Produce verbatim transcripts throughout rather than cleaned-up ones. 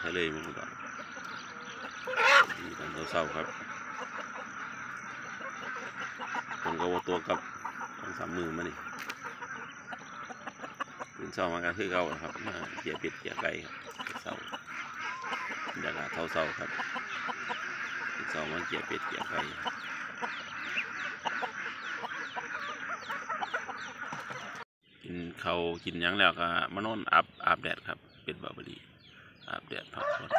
ทะเลมันก็ดีตอนเช้าครับคนก็ว่าตัวกับสองสามมือมานี่ตื่นเช้ามาก็คือเก่าครับมาเกี่ยเป็ดเกี่ยไก่ครับเช้าบรรยากาศเท่าเช้าครับตื่นเช้ามาเกี่ยเป็ดเกี่ยไก่กินข้าวกินยังแล้วก็มานอนอาบอาบแดดครับเป็ดบาบลีอาบแดดพักผ่อน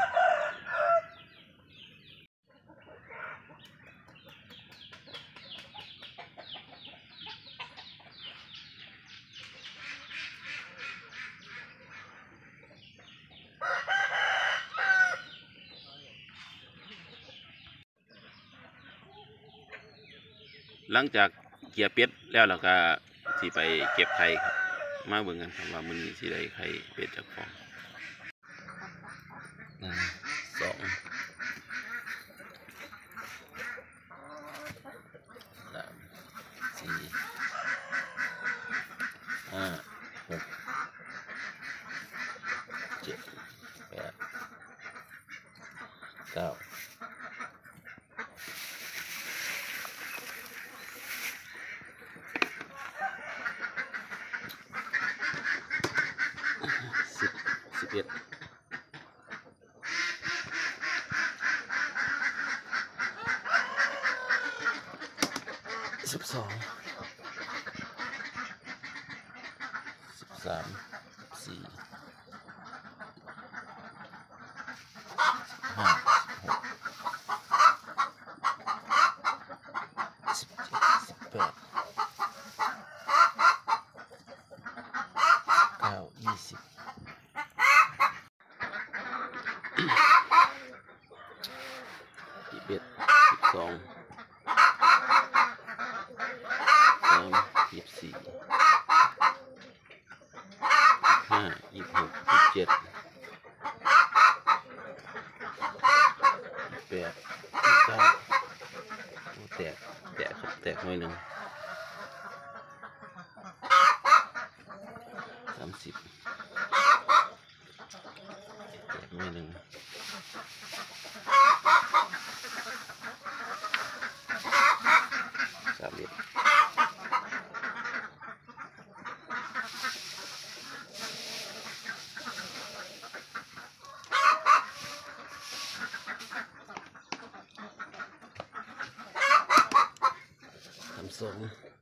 หลังจากเกี่ยเป็ดแล้วเราก็สิไปเก็บไข่ครับมาเบิ่งกันครับว่ามันสิได้ไข่เป็ดจากฟองหนึ่งสองสามสี่ห้าหกเจ็ดแปดเก้าสิบสิบเอ็ดสิบสองสิบสามสิบสี่ห้าหกสิบเจ็ดสิบแปดเก้ายี่สิบสิบเอ็ดสิบสองสามยี่สิบสี่ห้ายี่สิบหกยี่สิบเจ็ดแปดเก้าแตกแตกครับแตกหน่อยหนึ่งสามสิบแตกหน่อยหนึ่งสามเอ็ดสามสอง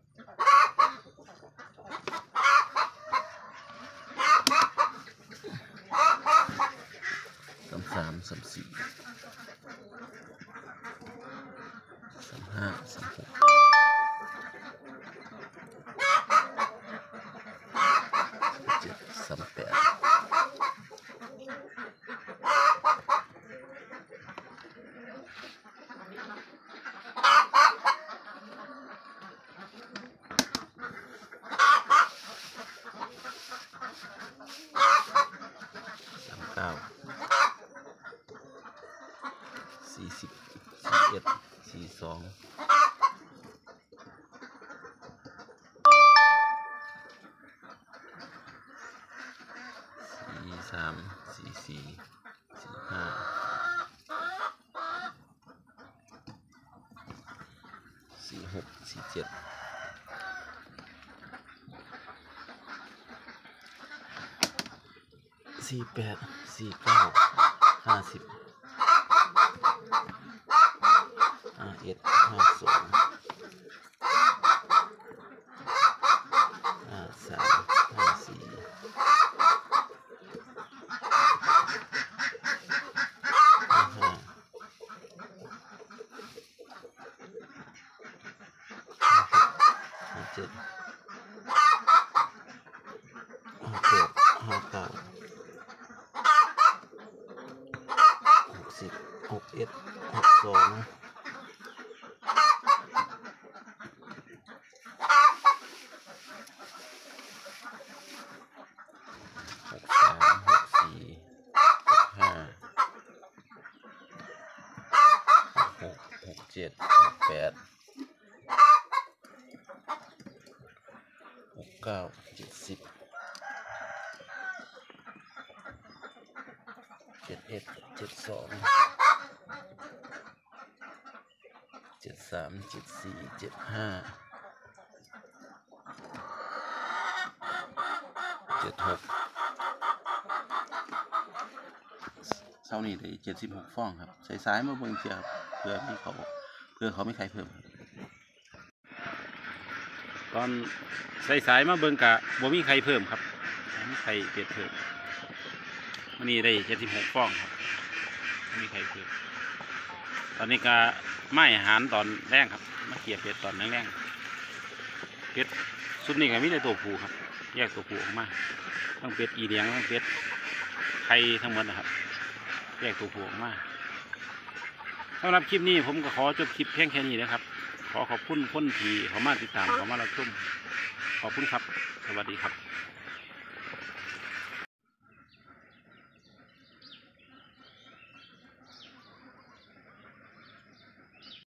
สามสามสามสี่สามห้าสามหกเจ็ดสามแปดสามเก้าสี่สิบสี่เอ็ดสี่สองสี่สามสี่สี่สี่ห้าสี่หกสี่เจ็ดสี่แปดสี่เก้าห้าสิบห้าเอ็ดห้าสองห้าสามห้าสี่ห้าห้าห้าเจ็ดห้าแปดห้าเก้าหกสิบหกเอ็ดหกสองหเจ็ดเอ็ดเจ็ดสองเจ็ดสามเจ็ดสี่เจ็ดห้าเจ็ดหกเท่านี้ได้เจ็ดสิบหกฟองครับใส่สายมาเบิ่งเชียเพื่อมีเขาเพื่อเขาไม่ใครเพิ่มตอนใส่สายมาเบิ่งกะบ่มีใครเพิ่มครับมีใครเปลี่ยนเพิ่มวันนี้ได้เจ็ดสิบหกฟองครับไม่มีใครเพิ่มตอนนี้ก็ไม่อาหารตอนแรกครับมาเกี่ยเป็ดตอนแรกๆเป็ดสุดนี้ก็มีแต่ตัวผู้ครับแยกตัวผู้ออกมาทั้งเป็ดอีเลียงทั้งเป็ดไข่ทั้งหมดนะครับแยกตัวผู้ออกมาสำหรับคลิปนี้ผมก็ขอจบคลิปเพียงแค่นี้นะครับขอขอบคุณคนที่เขามาติดตามเขามารับชมขอบคุณครับสวัสดีครับ